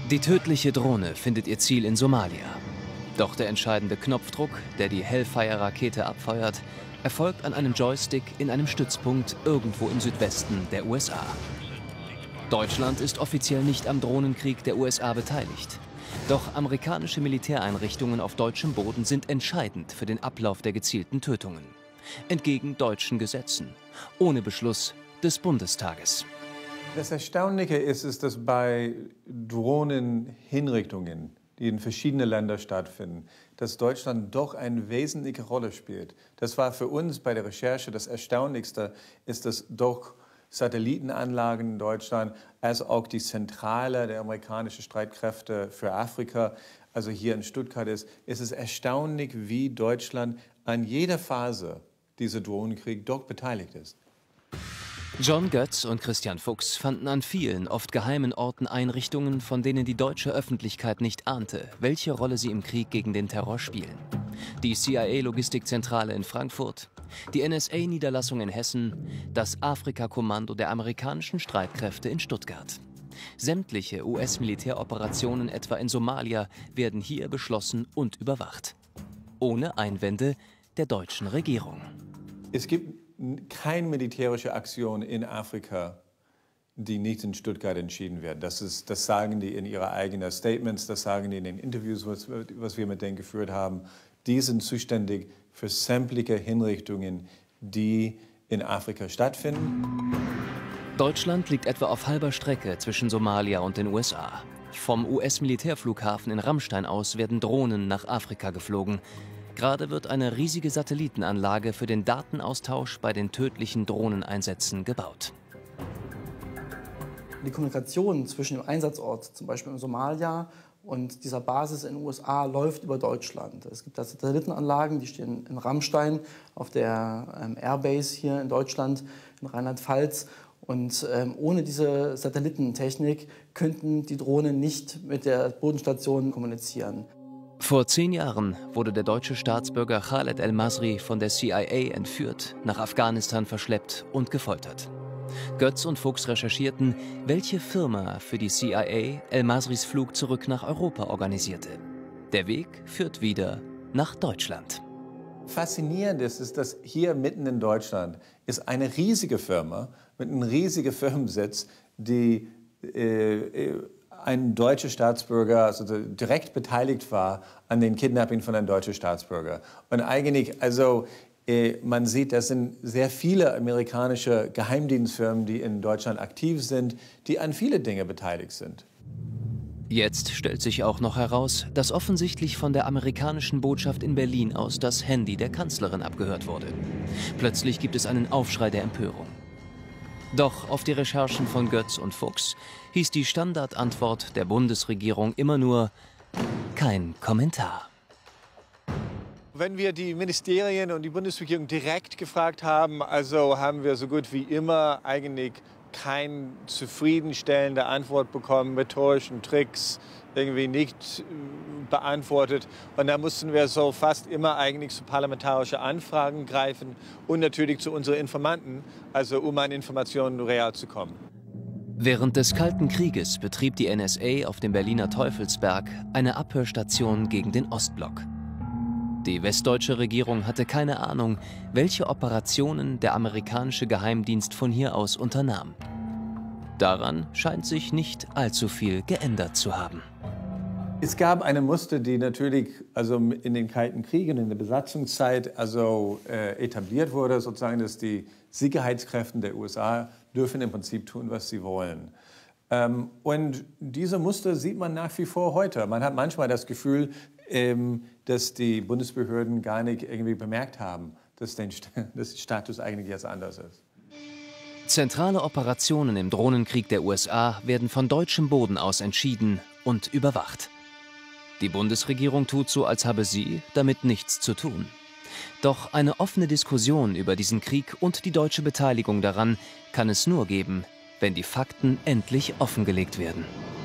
Die tödliche Drohne findet ihr Ziel in Somalia. Doch der entscheidende Knopfdruck, der die Hellfire-Rakete abfeuert, erfolgt an einem Joystick in einem Stützpunkt irgendwo im Südwesten der USA. Deutschland ist offiziell nicht am Drohnenkrieg der USA beteiligt. Doch amerikanische Militäreinrichtungen auf deutschem Boden sind entscheidend für den Ablauf der gezielten Tötungen. Entgegen deutschen Gesetzen, ohne Beschluss des Bundestages. Das Erstaunliche ist, dass bei Drohnenhinrichtungen, die in verschiedenen Ländern stattfinden, dass Deutschland doch eine wesentliche Rolle spielt. Das war für uns bei der Recherche das Erstaunlichste, ist, dass doch Satellitenanlagen in Deutschland, als auch die Zentrale der amerikanischen Streitkräfte für Afrika, also hier in Stuttgart ist es erstaunlich, wie Deutschland an jeder Phase dieser Drohnenkrieg doch beteiligt ist. John Götz und Christian Fuchs fanden an vielen, oft geheimen Orten Einrichtungen, von denen die deutsche Öffentlichkeit nicht ahnte, welche Rolle sie im Krieg gegen den Terror spielen. Die CIA-Logistikzentrale in Frankfurt, die NSA-Niederlassung in Hessen, das Afrika-Kommando der amerikanischen Streitkräfte in Stuttgart. Sämtliche US-Militäroperationen, etwa in Somalia, werden hier beschlossen und überwacht. Ohne Einwände der deutschen Regierung. Es gibt keine militärische Aktion in Afrika, die nicht in Stuttgart entschieden wird. Das sagen die in ihren eigenen Statements, das sagen die in den Interviews, was wir mit denen geführt haben. Die sind zuständig für sämtliche Hinrichtungen, die in Afrika stattfinden. Deutschland liegt etwa auf halber Strecke zwischen Somalia und den USA. Vom US-Militärflughafen in Ramstein aus werden Drohnen nach Afrika geflogen. Gerade wird eine riesige Satellitenanlage für den Datenaustausch bei den tödlichen Drohneneinsätzen gebaut. Die Kommunikation zwischen dem Einsatzort, zum Beispiel in Somalia, und dieser Basis in den USA läuft über Deutschland. Es gibt da Satellitenanlagen, die stehen in Ramstein auf der Airbase hier in Deutschland, in Rheinland-Pfalz. Und ohne diese Satellitentechnik könnten die Drohnen nicht mit der Bodenstation kommunizieren. Vor 10 Jahren wurde der deutsche Staatsbürger Khaled El-Masri von der CIA entführt, nach Afghanistan verschleppt und gefoltert. Götz und Fuchs recherchierten, welche Firma für die CIA El-Masris Flug zurück nach Europa organisierte. Der Weg führt wieder nach Deutschland. Faszinierend ist, dass hier mitten in Deutschland ist eine riesige Firma mit einem riesigen Firmensitz, die ein deutscher Staatsbürger, also direkt beteiligt war an den Kidnapping von einem deutschen Staatsbürger. Und eigentlich, also man sieht, das sind sehr viele amerikanische Geheimdienstfirmen, die in Deutschland aktiv sind, die an viele Dinge beteiligt sind. Jetzt stellt sich auch noch heraus, dass offensichtlich von der amerikanischen Botschaft in Berlin aus das Handy der Kanzlerin abgehört wurde. Plötzlich gibt es einen Aufschrei der Empörung. Doch auf die Recherchen von Götz und Fuchs hieß die Standardantwort der Bundesregierung immer nur kein Kommentar. Wenn wir die Ministerien und die Bundesregierung direkt gefragt haben, also haben wir so gut wie immer eigentlich keine zufriedenstellende Antwort bekommen, rhetorischen Tricks irgendwie nicht beantwortet. Und da mussten wir so fast immer eigentlich zu parlamentarischen Anfragen greifen und natürlich zu unseren Informanten, also um an Informationen real zu kommen. Während des Kalten Krieges betrieb die NSA auf dem Berliner Teufelsberg eine Abhörstation gegen den Ostblock. Die westdeutsche Regierung hatte keine Ahnung, welche Operationen der amerikanische Geheimdienst von hier aus unternahm. Daran scheint sich nicht allzu viel geändert zu haben. Es gab eine Muster, die natürlich also in den Kalten Kriegen, in der Besatzungszeit also etabliert wurde, sozusagen, dass die Sicherheitskräfte der USA dürfen im Prinzip tun, was sie wollen. Und diese Muster sieht man nach wie vor heute. Man hat manchmal das Gefühl, dass die Bundesbehörden gar nicht irgendwie bemerkt haben, dass der Status eigentlich jetzt anders ist. Zentrale Operationen im Drohnenkrieg der USA werden von deutschem Boden aus entschieden und überwacht. Die Bundesregierung tut so, als habe sie damit nichts zu tun. Doch eine offene Diskussion über diesen Krieg und die deutsche Beteiligung daran kann es nur geben, wenn die Fakten endlich offengelegt werden.